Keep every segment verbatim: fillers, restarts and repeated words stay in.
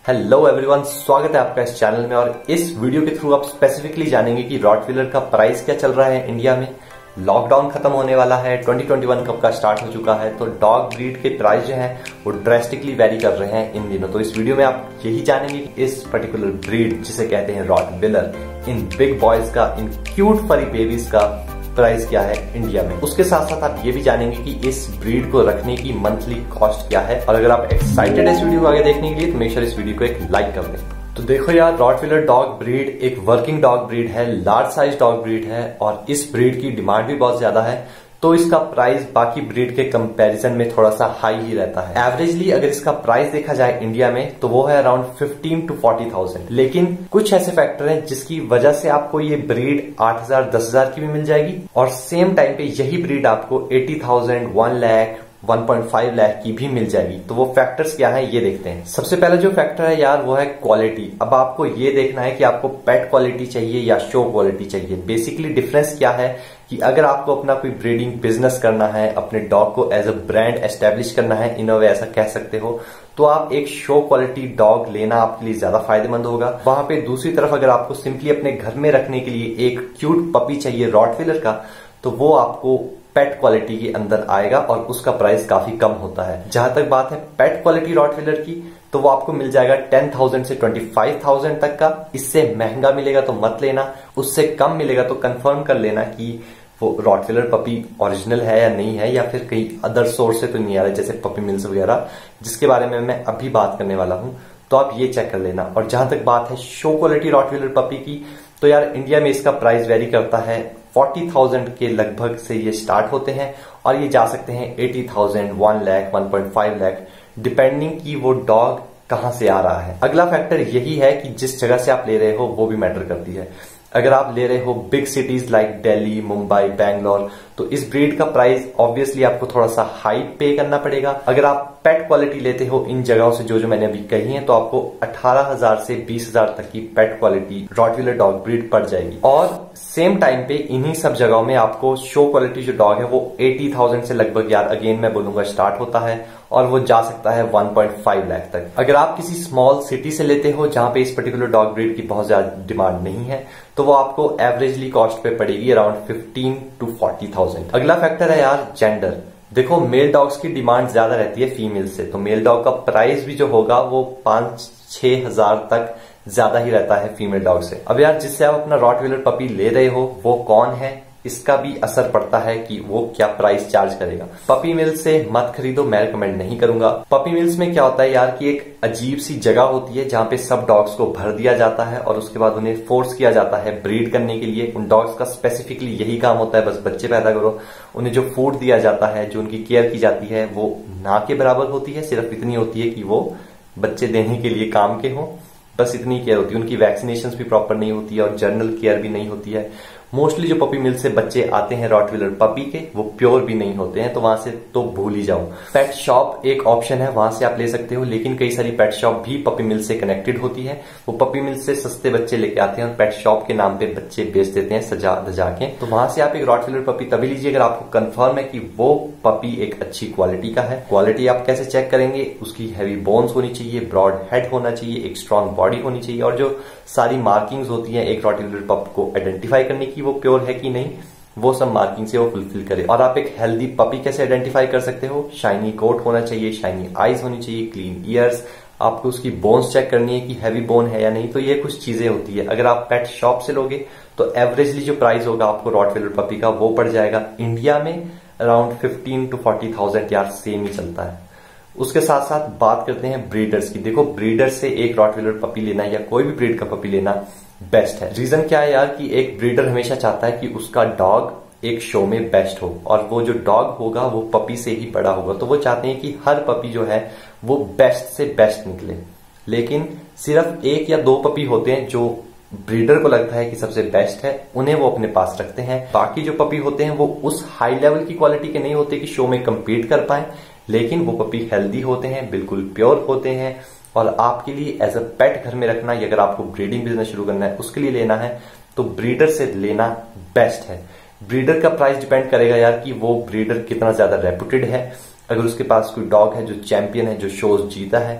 Hello everyone, स्वागत है आपका इस चैनल में। और इस वीडियो के थ्रू आप स्पेसिफिकली जानेंगे कि रॉटवीलर का प्राइस क्या चल रहा है इंडिया में। लॉकडाउन खत्म होने वाला है, ट्वेंटी ट्वेंटी वन कब का स्टार्ट हो चुका है, तो डॉग ब्रीड के प्राइस जो हैं वो ड्रेस्टिकली वेरी कर रहे हैं इन दिनों। तो इस वीडियो में आप यही जानेंगे कि इस पर्टिकुलर ब्रीड जिसे कहते हैं रॉटवीलर, इन बिग बॉयज का, इन क्यूट फरी बेबीज का प्राइस क्या है इंडिया में। उसके साथ साथ आप ये भी जानेंगे कि इस ब्रीड को रखने की मंथली कॉस्ट क्या है। और अगर आप एक्साइटेड है इस वीडियो को आगे देखने के लिए तो मेक श्योर इस वीडियो को एक लाइक कर दें। तो देखो यार, रॉटवीलर डॉग ब्रीड एक वर्किंग डॉग ब्रीड है, लार्ज साइज डॉग ब्रीड है और इस ब्रीड की डिमांड भी बहुत ज्यादा है, तो इसका प्राइस बाकी ब्रीड के कंपैरिजन में थोड़ा सा हाई ही रहता है। एवरेजली अगर इसका प्राइस देखा जाए इंडिया में तो वो है around fifteen to forty thousand. लेकिन कुछ ऐसे फैक्टर हैं जिसकी वजह से आपको ये ब्रीड आठ हजार दस हजार की भी मिल जाएगी और सेम टाइम पे यही ब्रीड आपको अस्सी thousand, one lakh, one point five lakh की भी मिल जाएगी। तो वो फैक्टर्स क्या है ये देखते हैं। सबसे पहला जो फैक्टर है यार वो है क्वालिटी। अब आपको ये देखना है कि आपको पेट क्वालिटी चाहिए या शो क्वालिटी चाहिए। बेसिकली डिफरेंस क्या है कि अगर आपको अपना कोई ब्रीडिंग बिजनेस करना है, अपने डॉग को एज अ ब्रांड एस्टेब्लिश करना है, इन अ वे ऐसा कह सकते हो, तो आप एक शो क्वालिटी डॉग लेना आपके लिए ज्यादा फायदेमंद होगा। वहां पे दूसरी तरफ अगर आपको सिंपली अपने घर में रखने के लिए एक क्यूट पपी चाहिए रॉटवीलर का, तो वो आपको पेट क्वालिटी के अंदर आएगा और उसका प्राइस काफी कम होता है। जहां तक बात है पेट क्वालिटी रॉटवीलर की, तो वो आपको मिल जाएगा टेन थाउजेंड से ट्वेंटी फाइव थाउजेंड तक का। इससे महंगा मिलेगा तो मत लेना, उससे कम मिलेगा तो कंफर्म कर लेना कि वो रॉटवीलर पपी ओरिजिनल है या नहीं है, या फिर कहीं अदर सोर्स से तो नहीं आ रहा है जैसे पपी मिल्स वगैरह, जिसके बारे में मैं अभी बात करने वाला हूं। तो आप ये चेक कर लेना। और जहां तक बात है शो क्वालिटी रॉटवीलर पपी की, तो यार इंडिया में इसका प्राइस वेरी करता है। फोर्टी थाउजेंड के लगभग से ये स्टार्ट होते हैं और ये जा सकते हैं eighty thousand, one lakh, one point five lakh, depending कि वो डॉग कहां से आ रहा है। अगला फैक्टर यही है कि जिस जगह से आप ले रहे हो वो भी मैटर करती है। अगर आप ले रहे हो big cities like Delhi, Mumbai, Bangalore, तो इस ब्रीड का प्राइस ऑब्वियसली आपको थोड़ा सा हाई पे करना पड़ेगा। अगर आप पेट क्वालिटी लेते हो इन जगहों से जो जो मैंने अभी कही है, तो आपको अठारह हजार से बीस हजार तक की pet quality rottweiler dog breed पड़ जाएगी। और सेम टाइम पे इन्हीं सब जगहों में आपको शो क्वालिटी जो डॉग है वो अस्सी थाउजेंड से लगभग यार अगेन मैं बोलूंगा स्टार्ट होता है और वो जा सकता है वन पॉइंट फाइव लाख तक। अगर आप किसी स्मॉल सिटी से लेते हो जहां पे इस पर्टिकुलर डॉग ब्रीड की बहुत ज्यादा डिमांड नहीं है, तो वो आपको एवरेजली कॉस्ट पे पड़ेगी around fifteen to forty thousand. अगला फैक्टर है यार जेंडर। देखो मेल डॉग्स की डिमांड ज्यादा रहती है फीमेल से, तो मेल डॉग का प्राइस भी जो होगा वो पांच छह हजार तक ज्यादा ही रहता है फीमेल डॉग से। अब यार जिससे आप अपना रॉटवीलर पपी ले रहे हो वो कौन है, इसका भी असर पड़ता है कि वो क्या प्राइस चार्ज करेगा। पपी मिल से मत खरीदो, मैं रिकमेंड नहीं करूंगा। पपी मिल्स में क्या होता है यार कि एक अजीब सी जगह होती है जहां पे सब डॉग्स को भर दिया जाता है और उसके बाद उन्हें फोर्स किया जाता है ब्रीड करने के लिए। उन डॉग्स का स्पेसिफिकली यही काम होता है, बस बच्चे पैदा करो। उन्हें जो फूड दिया जाता है, जो उनकी केयर की जाती है, वो ना के बराबर होती है, सिर्फ इतनी होती है कि वो बच्चे देने के लिए काम के हों, बस इतनी केयर होती है। उनकी वैक्सीनेशन भी प्रॉपर नहीं होती है और जनरल केयर भी नहीं होती है। मोस्टली जो पपी मिल से बच्चे आते हैं रॉटवीलर पपी के, वो प्योर भी नहीं होते हैं, तो वहां से तो भूल ही जाओ। पेट शॉप एक ऑप्शन है, वहां से आप ले सकते हो, लेकिन कई सारी पेट शॉप भी पपी मिल से कनेक्टेड होती है। वो पपी मिल से सस्ते बच्चे लेके आते हैं और पेट शॉप के नाम पे बच्चे बेच देते हैं सजा धजा के। तो वहां से आप एक रॉटवीलर पपी तभी लीजिए अगर आपको कंफर्म है कि वो पपी एक अच्छी क्वालिटी का है। क्वालिटी आप कैसे चेक करेंगे, उसकी हैवी बोन्स होनी चाहिए, ब्रॉड हेड होना चाहिए, एक स्ट्रॉन्ग बॉडी होनी चाहिए और जो सारी मार्किंग्स होती हैं एक रॉटवीलर पप को आइडेंटिफाई करने की, वो प्योर है कि नहीं, वो सब मार्किंग से वो फुलफिल करे। और आप एक हेल्दी पपी कैसे आइडेंटिफाई कर सकते हो, शाइनी कोट होना चाहिए, शाइनी आईज होनी चाहिए, क्लीन ईयर्स, आपको उसकी बोन्स चेक करनी है कि हैवी बोन है या नहीं। तो ये कुछ चीजें होती है। अगर आप पेट शॉप से लोगे तो एवरेजली जो प्राइस होगा आपको रॉटवीलर पपी का वो पड़ जाएगा इंडिया में around fifteen to forty thousand यार सेम ही चलता है। उसके साथ साथ बात करते हैं ब्रीडर्स की। देखो ब्रीडर से एक रॉटवीलर पपी लेना या कोई भी ब्रीड का पपी लेना बेस्ट है। रीजन क्या है यार कि एक ब्रीडर हमेशा चाहता है कि उसका डॉग एक शो में बेस्ट हो और वो जो डॉग होगा वो पपी से ही बड़ा होगा। तो वो चाहते हैं कि हर पपी जो है वो बेस्ट से बेस्ट निकले। लेकिन सिर्फ एक या दो पपी होते हैं जो ब्रीडर को लगता है कि सबसे बेस्ट है, उन्हें वो अपने पास रखते हैं। बाकी जो पपी होते हैं वो उस हाई लेवल की क्वालिटी के नहीं होते कि शो में कंपीट कर पाए, लेकिन वो पपी हेल्दी होते हैं, बिल्कुल प्योर होते हैं और आपके लिए एज अ पेट घर में रखना, या अगर आपको ब्रीडिंग बिजनेस शुरू करना है उसके लिए लेना है, तो ब्रीडर से लेना बेस्ट है। ब्रीडर का प्राइस डिपेंड करेगा यार कि वो ब्रीडर कितना ज्यादा रेपुटेड है। अगर उसके पास कोई डॉग है जो चैंपियन है, जो शोज जीता है,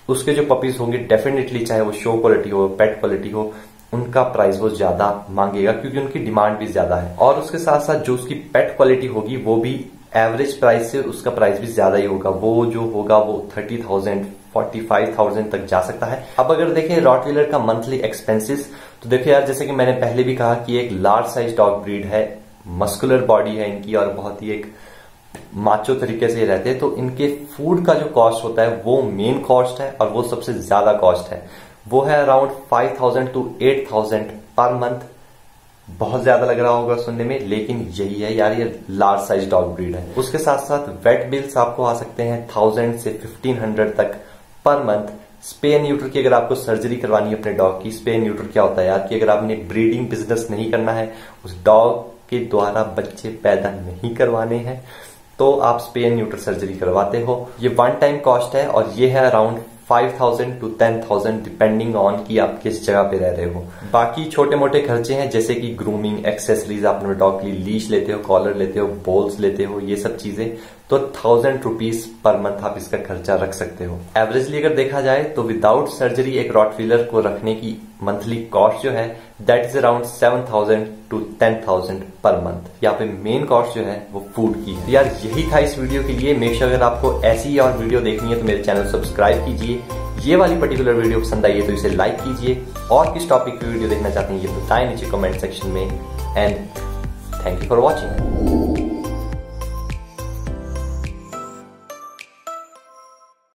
उसके जो पपीज होंगे डेफिनेटली, चाहे वो शो क्वालिटी हो, पेट क्वालिटी हो, उनका प्राइस वो ज्यादा मांगेगा क्योंकि उनकी डिमांड भी ज्यादा है। और उसके साथ साथ जो उसकी पेट क्वालिटी होगी वो भी एवरेज प्राइस से उसका प्राइस भी ज्यादा ही होगा। वो जो होगा वो thirty thousand forty five thousand तक जा सकता है। अब अगर देखें रॉटवीलर का मंथली एक्सपेंसेस, तो देखो यार, जैसे कि मैंने पहले भी कहा कि एक लार्ज साइज डॉग ब्रीड है, मस्कुलर बॉडी है इनकी और बहुत ही एक माचो तरीके से रहते हैं, तो इनके फूड का जो कॉस्ट होता है वो मेन कॉस्ट है और वो सबसे ज्यादा कॉस्ट है। वो है around five thousand to eight thousand per month. बहुत ज्यादा लग रहा होगा सुनने में, लेकिन यही है यार, ये लार्ज साइज डॉग ब्रीड है। उसके साथ साथ वेट बिल्स आपको आ सकते हैं थाउजेंड से फिफ्टीन हंड्रेड तक पर मंथ। स्पे एंड न्यूट्रल की अगर आपको सर्जरी करवानी है अपने डॉग की, स्पे एंड न्यूट्रल क्या होता है यार, कि अगर आपने ब्रीडिंग बिजनेस नहीं करना है, उस डॉग के द्वारा बच्चे पैदा नहीं करवाने हैं, तो आप स्पे एंड न्यूट्रल सर्जरी करवाते हो। ये वन टाइम कॉस्ट है और ये है around five thousand to ten thousand depending on कि आप किस जगह पे रह रहे हो। बाकी छोटे मोटे खर्चे हैं जैसे कि ग्रूमिंग, एक्सेसरीज, आप अपने डॉग के लिए लीश लेते हो, कॉलर लेते हो, बॉल्स लेते हो, ये सब चीजें, तो थाउजेंड रुपीज पर मंथ आप इसका खर्चा रख सकते हो। एवरेजली अगर देखा जाए तो विदाउट सर्जरी एक रॉटवीलर को रखने की मंथली कॉस्ट जो है that is around seven thousand to ten thousand per month. यहाँ पे मेन कॉस्ट जो है वो फूड की है। यार यही था इस वीडियो के लिए। मेक श्योर अगर आपको ऐसी ही और वीडियो देखनी है तो मेरे चैनल सब्सक्राइब कीजिए। ये वाली पर्टिकुलर वीडियो पसंद आई है तो इसे लाइक कीजिए, और किस टॉपिक की वीडियो देखना चाहते हैं ये बताएं नीचे कमेंट सेक्शन में। And thank you for watching.